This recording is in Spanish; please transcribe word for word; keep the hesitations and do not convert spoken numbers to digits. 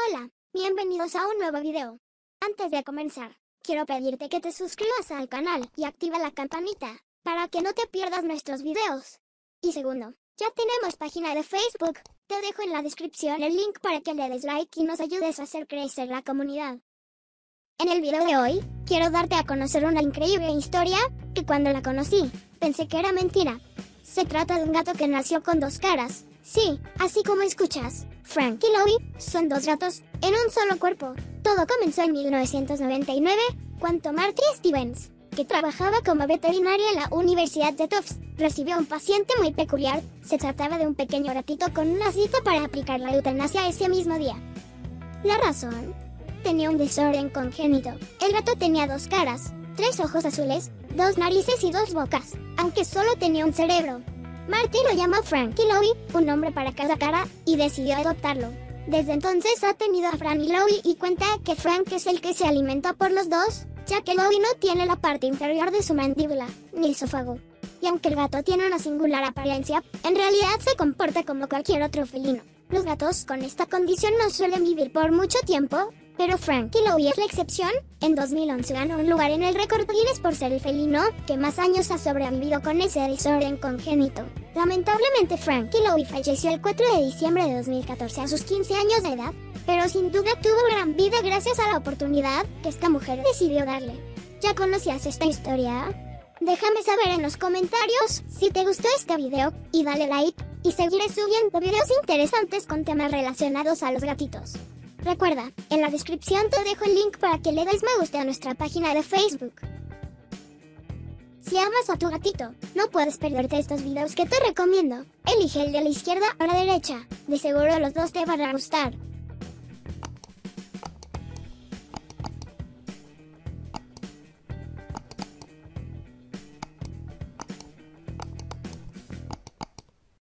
Hola, bienvenidos a un nuevo video. Antes de comenzar, quiero pedirte que te suscribas al canal y activa la campanita, para que no te pierdas nuestros videos. Y segundo, ya tenemos página de Facebook, te dejo en la descripción el link para que le des like y nos ayudes a hacer crecer la comunidad. En el video de hoy, quiero darte a conocer una increíble historia, que cuando la conocí, pensé que era mentira. Se trata de un gato que nació con dos caras. Sí, así como escuchas, Frank y Louie son dos gatos en un solo cuerpo. Todo comenzó en mil novecientos noventa y nueve, cuando Marty Stevens, que trabajaba como veterinaria en la Universidad de Tufts, recibió un paciente muy peculiar. Se trataba de un pequeño gatito con una cita para aplicar la eutanasia ese mismo día. La razón: tenía un desorden congénito. El gato tenía dos caras, tres ojos azules, dos narices y dos bocas, aunque solo tenía un cerebro. Marty lo llamó Frank y Louie, un nombre para cada cara, y decidió adoptarlo. Desde entonces ha tenido a Frank y Louie y cuenta que Frank es el que se alimenta por los dos, ya que Louie no tiene la parte inferior de su mandíbula, ni esófago. Y aunque el gato tiene una singular apariencia, en realidad se comporta como cualquier otro felino. Los gatos con esta condición no suelen vivir por mucho tiempo, pero Frank y Louie es la excepción. En dos mil once ganó un lugar en el récord Guinness por ser el felino que más años ha sobrevivido con ese desorden congénito. Lamentablemente Frank y Louie falleció el cuatro de diciembre de dos mil catorce a sus quince años de edad, pero sin duda tuvo gran vida gracias a la oportunidad que esta mujer decidió darle. ¿Ya conocías esta historia? Déjame saber en los comentarios si te gustó este video, y dale like, y seguiré subiendo videos interesantes con temas relacionados a los gatitos. Recuerda, en la descripción te dejo el link para que le des me gusta a nuestra página de Facebook. Si amas a tu gatito, no puedes perderte estos videos que te recomiendo. Elige el de la izquierda o la derecha, de seguro los dos te van a gustar.